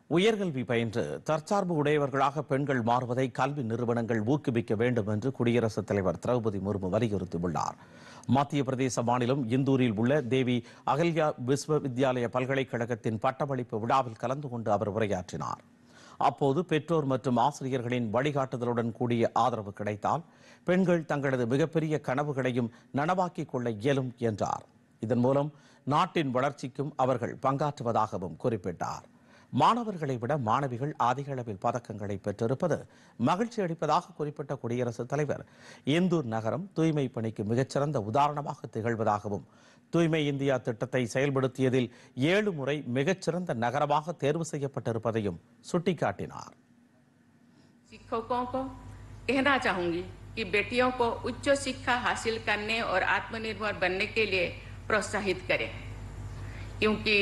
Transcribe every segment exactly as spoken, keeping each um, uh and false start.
உயர்கல்வி பயின்று தற்சார்பு உடையவர்களாக பெண்கள் மாறுவதை கல்வி நிறுவனங்கள் ஊக்குவிக்க வேண்டும் என்று குடியரசுத் தலைவர் திரௌபதி முர்மு வலியுறுத்தியுள்ளார். மத்திய பிரதேச மாநிலம் இந்தூரில் உள்ள தேவி அகல்யா விஸ்வவித்யாலய பல்கலைக்கழகத்தின் பட்டமளிப்பு விழாவில் கலந்து கொண்டு அவர் உரையாற்றினார். அப்போது பெற்றோர் மற்றும் ஆசிரியர்களின் வழிகாட்டுதலுடன் கூடிய ஆதரவு கிடைத்தால் பெண்கள் தங்களது மிகப்பெரிய கனவுகளையும் நனவாக்கிக் கொள்ள இயலும் என்றார். இதன் மூலம் நாட்டின் வளர்ச்சிக்கும் அவர்கள் பங்காற்றுவதாகவும் குறிப்பிட்டார். மாணவர்களை விட மாணவிகள் அதிக அளவில் பதக்கங்களை பெற்றிருப்பது மகிழ்ச்சி அளிப்பதாக குறிப்பிட்ட குடியரசுத் தலைவர் இந்தூர் நகரம் தூய்மை பணிக்கு மிகச்சிறந்த உதாரணமாக திகழ்வதாகவும் தூய்மை இந்தியா திட்டத்தை செயல்படுத்தியதில் ஏழு முறை மிகச்சிறந்த நகரமாக தேர்வு செய்யப்பட்டிருப்பதையும் சுட்டிக்காட்டினார். शिक्षकों को कहना चाहूंगी कि बेटियों को उच्च शिक्षा हासिल करने और आत्मनिर्भर बनने के लिए प्रोत्साहित करें, क्योंकि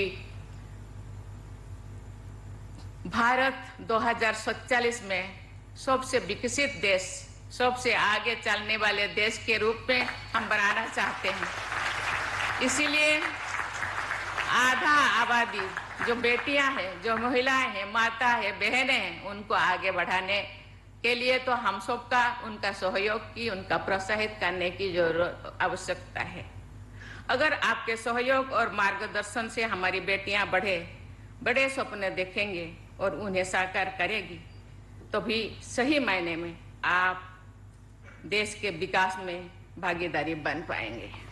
भारत दो हज़ार सैंतालीस में सबसे विकसित देश, सबसे आगे चलने वाले देश के रूप में हम बनाना चाहते हैं। इसीलिए आधा आबादी जो बेटियां हैं, जो महिलाएं हैं, माता है, बहनें हैं, उनको आगे बढ़ाने के लिए तो हम सबका उनका सहयोग की, उनका प्रोत्साहित करने की जरूरत आवश्यकता है। अगर आपके सहयोग और मार्गदर्शन से हमारी बेटियां बढ़े बड़े सपने देखेंगे और उन्हें साकार करेगी, तो भी सही मायने में आप देश के विकास में भागीदारी बन पाएंगे।